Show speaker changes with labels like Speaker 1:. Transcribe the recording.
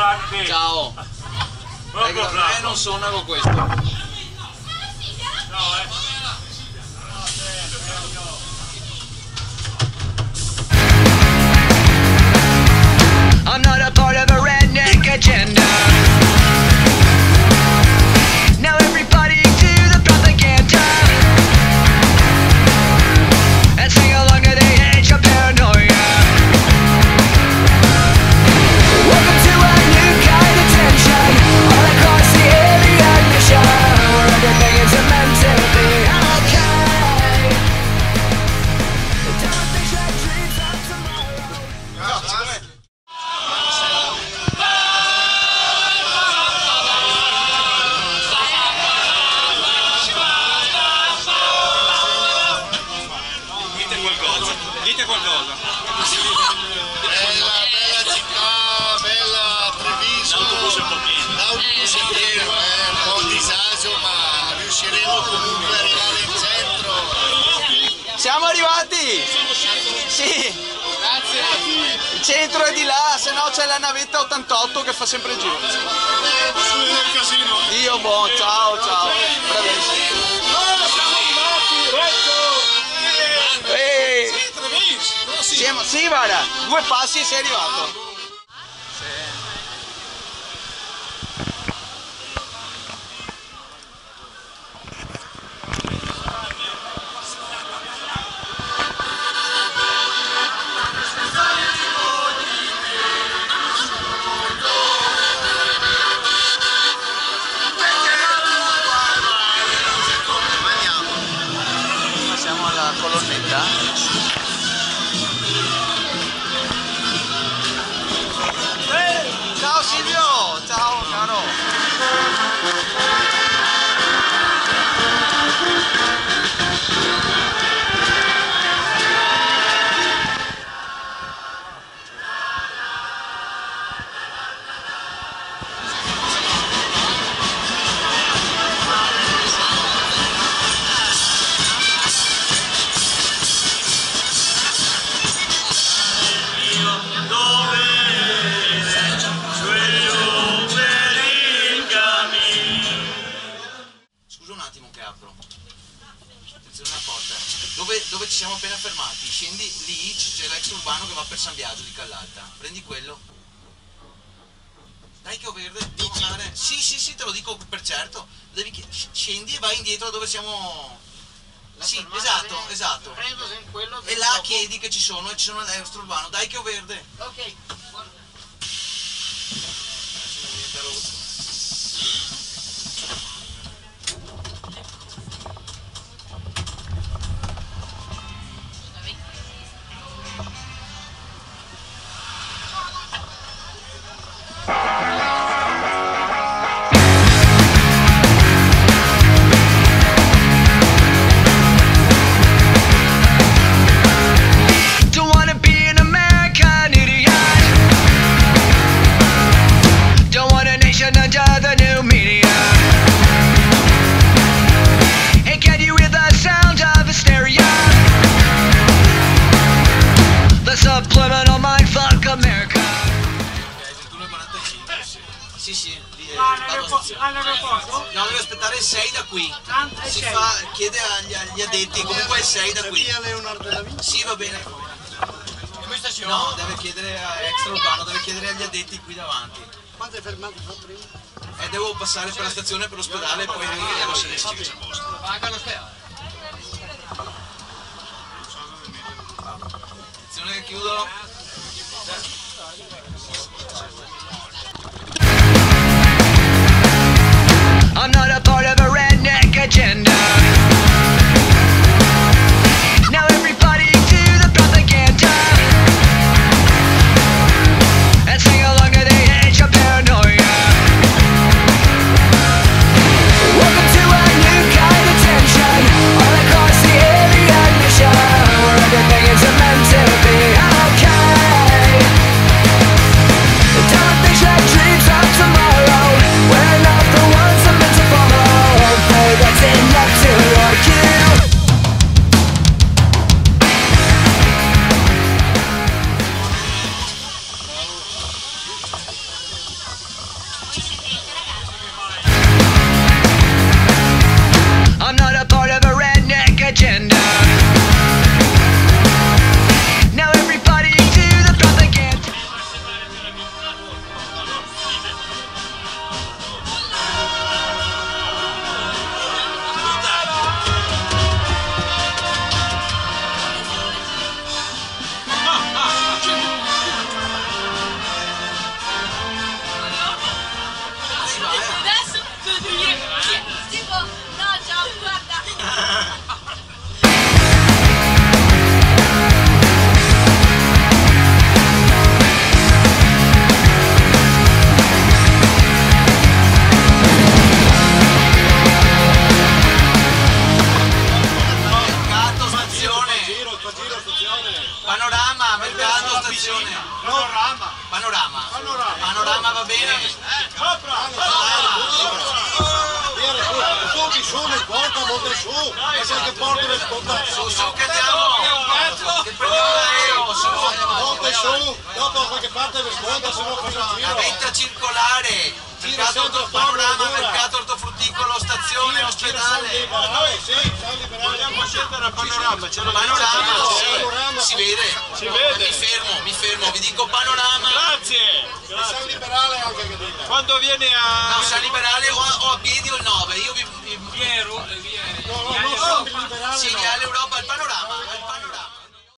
Speaker 1: Ciao. Non suonavo questo. Ciao, I'm not a part of a redneck agenda. Now everybody to the propaganda and sing along to the age of paranoia. Welcome to a new kind of tension all across the alien mission, where everything is meant to be okay. Don't think your dreams of tomorrow.
Speaker 2: Dite qualcosa.
Speaker 3: Bella città, bella Treviso. L'autobus è pieno, un po' di disagio, ma riusciremo comunque ad arrivare in centro.
Speaker 1: Siamo arrivati! Sì!
Speaker 3: Grazie.
Speaker 1: Il centro è di là, se no c'è la navetta 88 che fa sempre il giro. Dio buon, ciao, ciao. Bravissimo. Sì, guarda, 2 passi e sei arrivato. Passiamo alla colonnetta. Ciao Silvio, ciao caro. Scusa un attimo che apro. Attenzione alla porta. Dove ci siamo appena fermati? Scendi lì, c'è l'ex urbano che va per San Biagio di Callalta. Prendi quello. Dai che ho verde, devo andare. Sì, te lo dico per certo. Scendi e vai indietro da dove siamo. Sì, esatto. E là chiedi che ci sono l'ex urbano. Dai che ho verde.
Speaker 3: Ok.
Speaker 1: Don't wanna be an American idiot. Don't want a nation under the new media. Hey, can you hear the sound of hysteria? The subliminal mindfuck America. Sì,
Speaker 4: All'aeroporto?
Speaker 1: no, devi aspettare il 6 da qui. Chiede agli addetti, comunque il 6 da qui.
Speaker 3: Via Leonardo da Vinci.
Speaker 1: Sì, va bene. No, deve chiedere a extra urbano, deve chiedere agli addetti qui davanti.
Speaker 3: Quante fermate fa prima?
Speaker 1: Devo passare per la stazione, per l'ospedale e poi devo sederci che c'è posto. Attenzione che chiudo. I'm not a part of a redneck agenda. Now everybody to the propaganda and sing along to the age of paranoia. Welcome to a new kind of tension all across the alien mission, where everything is meant to be okay. Don't Panorama va bene.
Speaker 3: Su, non porta, monte su, che porta le sponda.
Speaker 1: Su che andiamo. Che prendiamo l'aereo, su.
Speaker 3: Monte su, dopo qualche parte le sponda, se no cosa giro.
Speaker 1: La vetta circolare. Mercato ortofrutticolo, stazione, ospedale.
Speaker 2: Vogliamo scendere al panorama.
Speaker 1: Panorama, si vede. Mi fermo, vi dico panorama.
Speaker 2: Grazie.
Speaker 3: San Liberale anche che dite.
Speaker 2: Quando viene a...
Speaker 1: No, San Liberale o a piedi o il 9. Io vi...
Speaker 3: No, non San Liberale.
Speaker 1: Sì, Viale Europa, il panorama.